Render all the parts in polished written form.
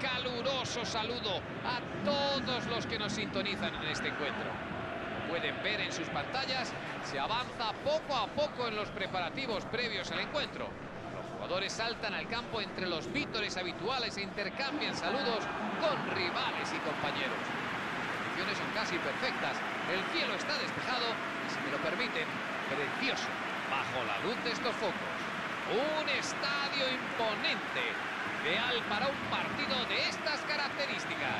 caluroso saludo a todos los que nos sintonizan en este encuentro. Como pueden ver en sus pantallas, se avanza poco a poco en los preparativos previos al encuentro. Los jugadores saltan al campo entre los vítores habituales e intercambian saludos con rivales y compañeros. Las condiciones son casi perfectas, el cielo está despejado y, si me lo permiten, precioso bajo la luz de estos focos. Un estadio imponente, ideal para un partido de estas características.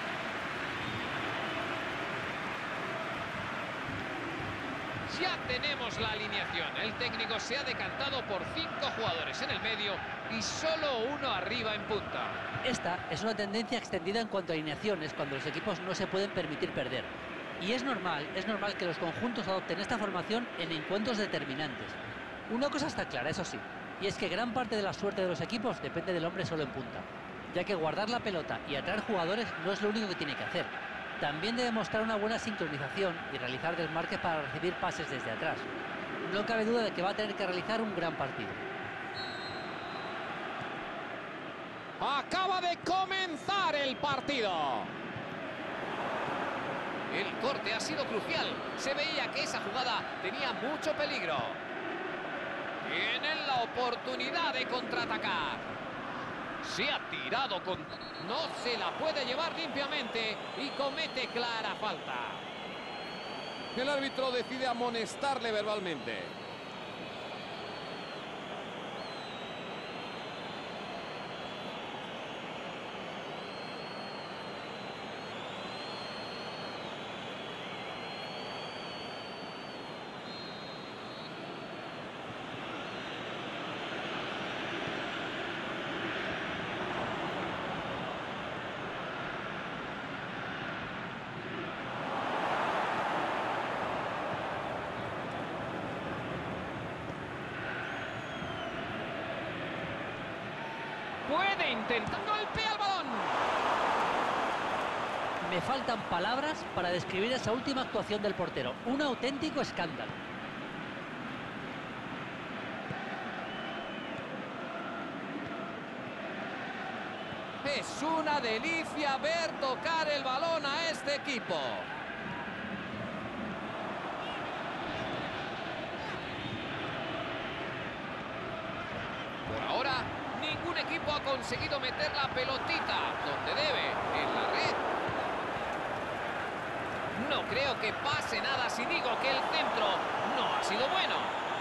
Ya tenemos la alineación. El técnico se ha decantado por 5 jugadores en el medio y solo uno arriba en punta. Esta es una tendencia extendida en cuanto a alineaciones cuando los equipos no se pueden permitir perder. Y es normal que los conjuntos adopten esta formación en encuentros determinantes. Una cosa está clara, eso sí, y es que gran parte de la suerte de los equipos depende del hombre solo en punta, ya que guardar la pelota y atraer jugadores no es lo único que tiene que hacer. También debe mostrar una buena sincronización y realizar desmarques para recibir pases desde atrás. No cabe duda de que va a tener que realizar un gran partido. Acaba de comenzar el partido. El corte ha sido crucial. Se veía que esa jugada tenía mucho peligro. Tienen la oportunidad de contraatacar. Se ha tirado con... No se la puede llevar limpiamente y comete clara falta. El árbitro decide amonestarle verbalmente. Puede intentar... ¡Golpea el balón! Me faltan palabras para describir esa última actuación del portero. Un auténtico escándalo. Es una delicia ver tocar el balón a este equipo. Por ahora, ningún equipo ha conseguido meter la pelotita donde debe, en la red. No creo que pase nada si digo que el centro no ha sido bueno.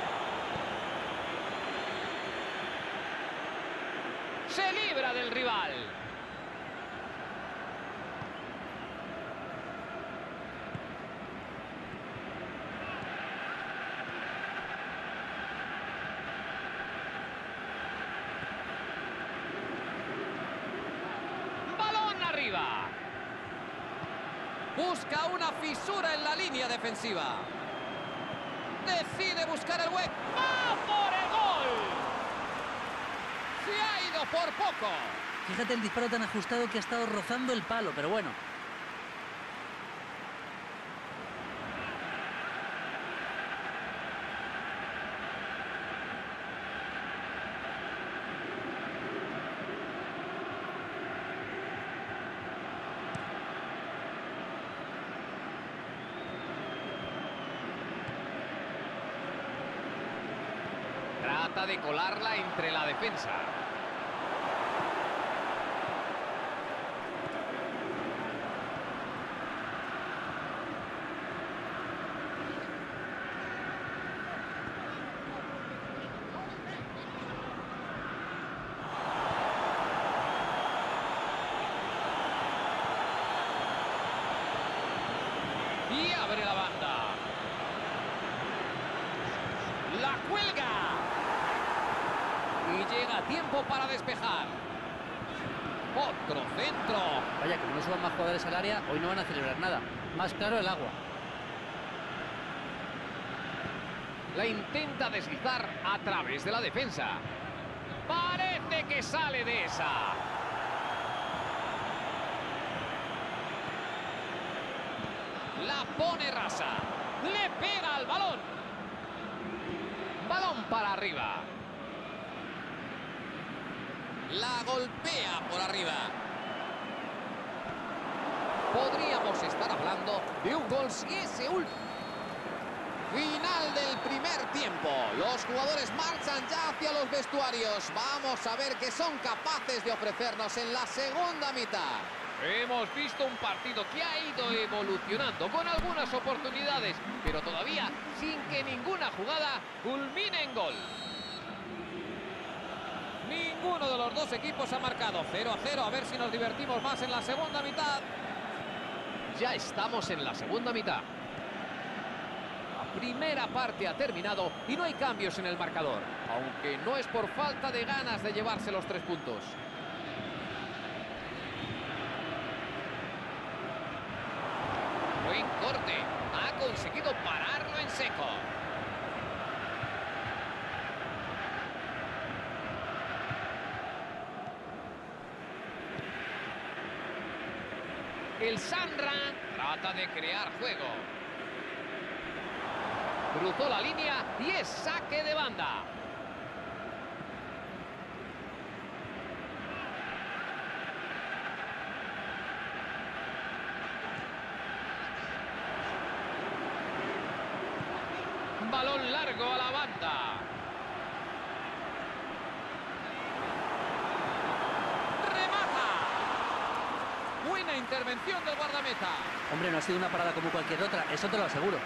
Se libra del rival. Balón arriba. Busca una fisura en la línea defensiva. Decide buscar el hueco. ¡Va por el gol! Se ha ido por poco. Fíjate el disparo tan ajustado que ha estado rozando el palo, pero bueno. Trata de colarla entre la defensa. Y abre la banda. La cuelga. Y llega a tiempo para despejar. Otro centro. Vaya, como no suban más jugadores al área, hoy no van a celebrar nada. Más claro el agua. La intenta deslizar a través de la defensa. Parece que sale de esa. La pone rasa. Le pega al balón. Balón para arriba. La golpea por arriba. estar hablando de un gol si ese último. Final del primer tiempo. Los jugadores marchan ya hacia los vestuarios. Vamos a ver qué son capaces de ofrecernos en la segunda mitad. Hemos visto un partido que ha ido evolucionando con algunas oportunidades, pero todavía sin que ninguna jugada culmine en gol. Ninguno de los dos equipos ha marcado. 0-0. A ver si nos divertimos más en la segunda mitad. Ya estamos en la segunda mitad. La primera parte ha terminado y no hay cambios en el marcador, aunque no es por falta de ganas de llevarse los 3 puntos. Buen corte. Ha conseguido pararlo en seco. El Sandra trata de crear juego. Cruzó la línea y es saque de banda. Balón largo a la banda. ¡Remata! Buena intervención del guardameta. Hombre, no ha sido una parada como cualquier otra, eso te lo aseguro.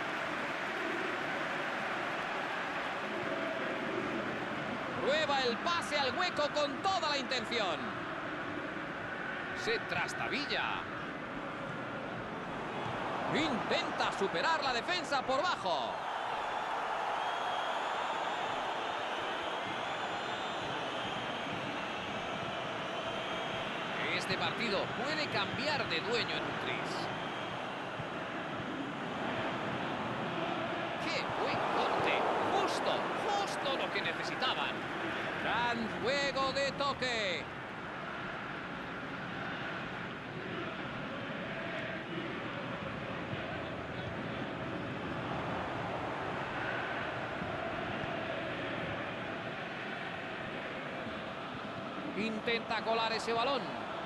Prueba el pase al hueco con toda la intención. Se trastabilla. Intenta superar la defensa por bajo. Este partido puede cambiar de dueño en un tris. ¡Qué buen corte! Justo lo que necesitaban. Gran juego de toque. Intenta colar ese balón.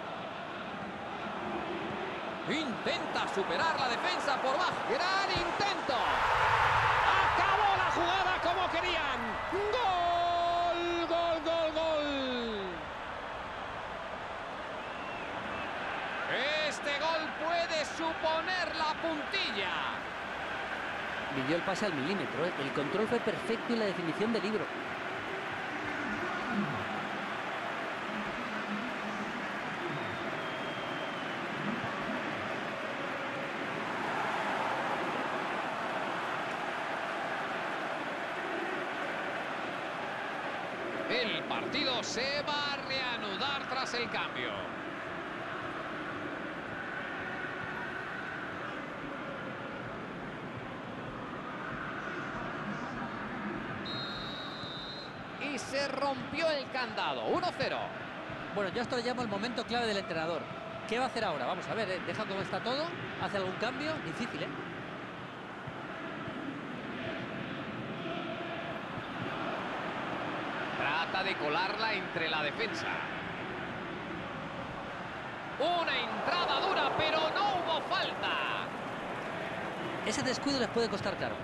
Intenta superar la defensa por bajo. ¡Gran intento! ¡Acabó la jugada como querían! ¡Gol! ¡Gol, gol, gol! Este gol puede suponer la puntilla. Midió el pase al milímetro, ¿eh? El control fue perfecto y la definición de libro. El partido se va a reanudar tras el cambio. Y se rompió el candado. 1-0. Bueno, yo esto lo llamo el momento clave del entrenador. ¿Qué va a hacer ahora? Vamos a ver, ¿eh? ¿Deja cómo está todo? ¿Hace algún cambio? Difícil, ¿eh? Trata de colarla entre la defensa. Una entrada dura, pero no hubo falta. Ese descuido les puede costar caro.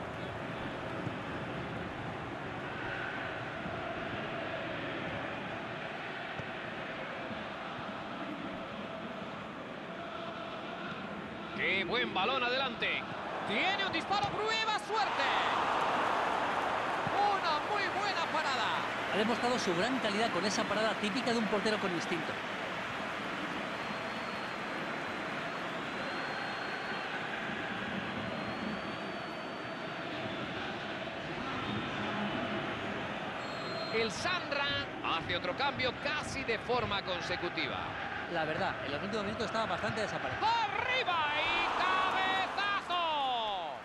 ¡Qué buen balón adelante! Tiene un disparo, prueba suerte. Una muy buena parada. Ha demostrado su gran calidad con esa parada típica de un portero con instinto. El Sandra hace otro cambio casi de forma consecutiva. La verdad, en los últimos minutos estaba bastante desaparecido. ¡Arriba y cabezazo!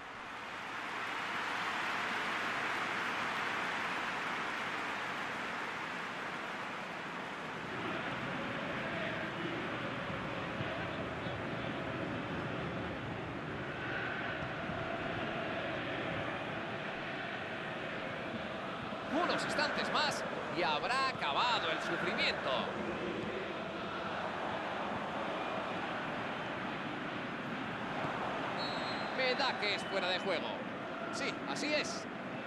Unos instantes más y habrá acabado el sufrimiento. Me da que es fuera de juego. Sí, así es.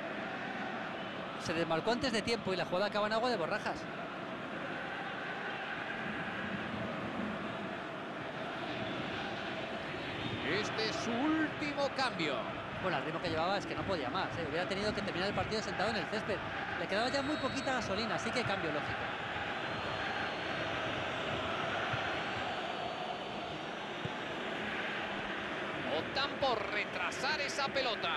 Se desmarcó antes de tiempo y la jugada acaba en agua de borrajas. Este es su último cambio. Bueno, al ritmo que llevaba es que no podía más, ¿eh? Hubiera tenido que terminar el partido sentado en el césped. Le quedaba ya muy poquita gasolina, así que cambio lógico. Optan por retrasar esa pelota.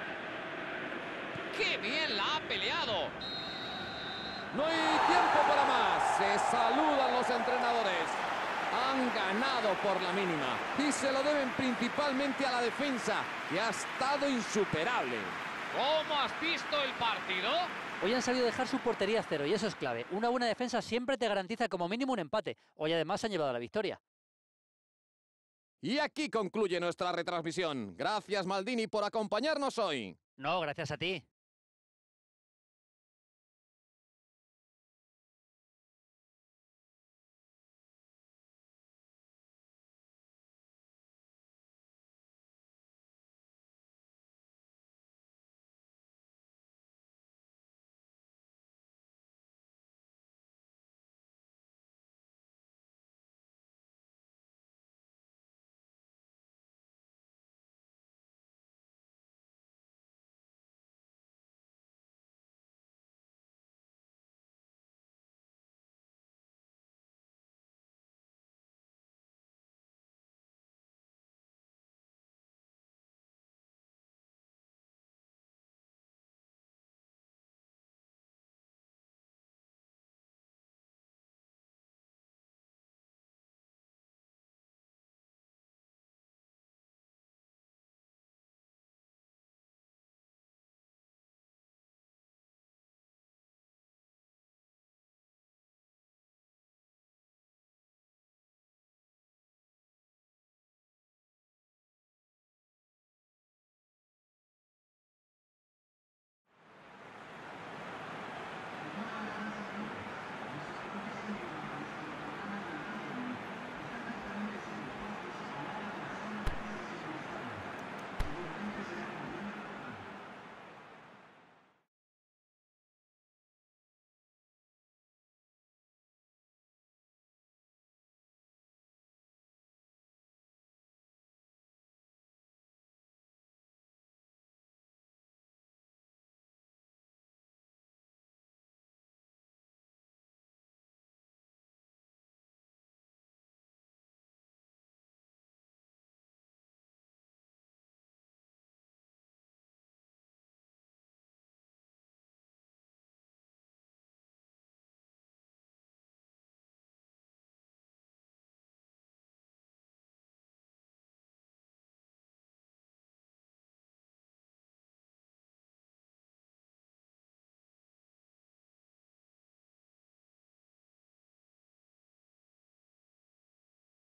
¡Qué bien la ha peleado! No hay tiempo para más. Se saludan los entrenadores. Han ganado por la mínima y se lo deben principalmente a la defensa, que ha estado insuperable. ¿Cómo has visto el partido? Hoy han sabido dejar su portería a cero y eso es clave. Una buena defensa siempre te garantiza como mínimo un empate. Hoy además han llevado la victoria. Y aquí concluye nuestra retransmisión. Gracias, Maldini, por acompañarnos hoy. No, gracias a ti.